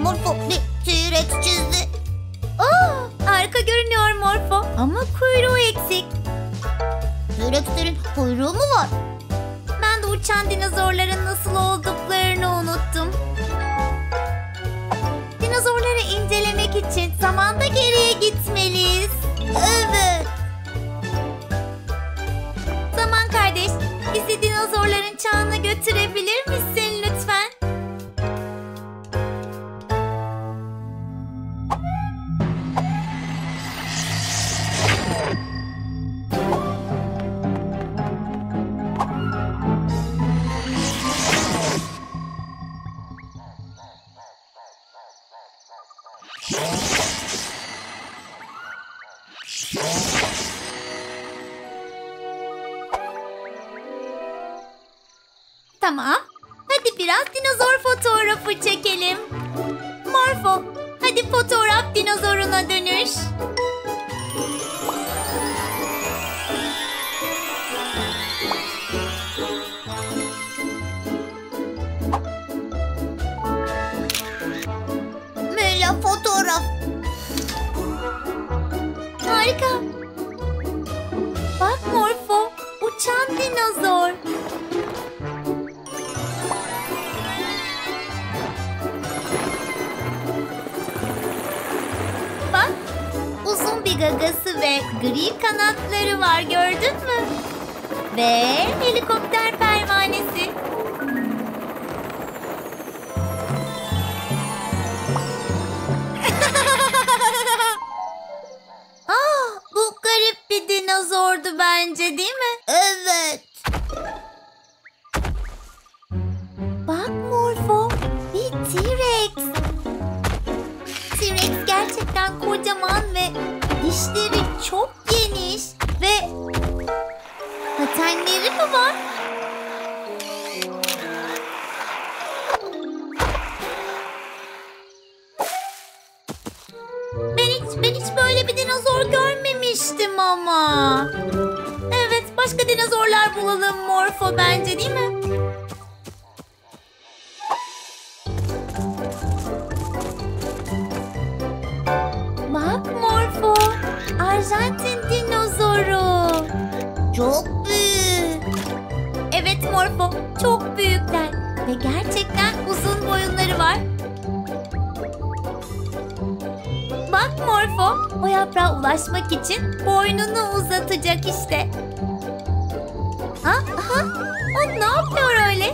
Morfo bir T-Rex çizdi. Harika görünüyor Morfo ama kuyruğu eksik. T-Rex'lerin kuyruğu mu var? Ben de uçan dinozorların nasıl olduklarını unuttum. Dinozorları incelemek için zamanda geriye gitmeliyiz. Evet. Zaman kardeş, bizi dinozorların çağına götürebilir misin lütfen? Tamam. Hadi biraz dinozor fotoğrafı çekelim. Morfo, hadi fotoğraf dinozoruna dönüş. Mela fotoğraf. Harika. Bak Morfo, uçan dinozor. Bak, uzun bir gagası ve gri kanatları var, gördün mü? Ve helikopter pervanesi. Bu garip bir dinozordu bence, değil mi? Evet. Bak Morfo, bir T-Rex. T-Rex gerçekten kocaman ve dişleri çok geniş ve patenleri mi var? Ben hiç böyle bir dinozor görmemiştim ama. Evet, başka dinozorlar bulalım Morfo bence, değil mi? Bak Morfo, Arjantin dinozoru. Çok büyük. Evet Morfo, çok büyükler ve gerçekten uzun boyunları var. Bak Morfo, o yaprağa ulaşmak için boynunu uzatacak işte. Aha, o ne yapıyor öyle?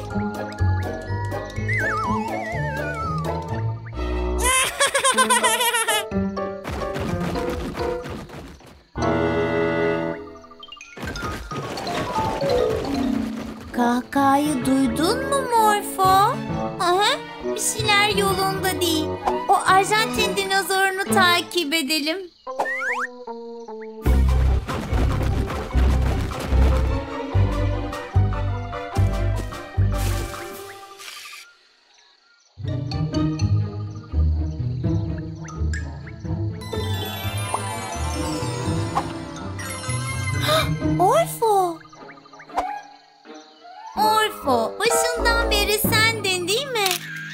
Kahkahayı duydun mu Morfo? Aha, bir şeyler yolunda değil. O Arjantin dinozorunu takip edelim. Orfo! Orfo, başından beri sendin değil mi?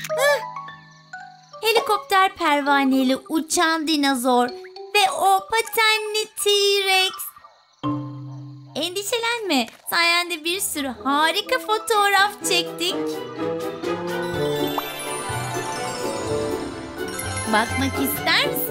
Helikopter pervaneli uçan dinozor ve o patenli T-Rex. Endişelenme, sayende bir sürü harika fotoğraf çektik. Bakmak ister misin?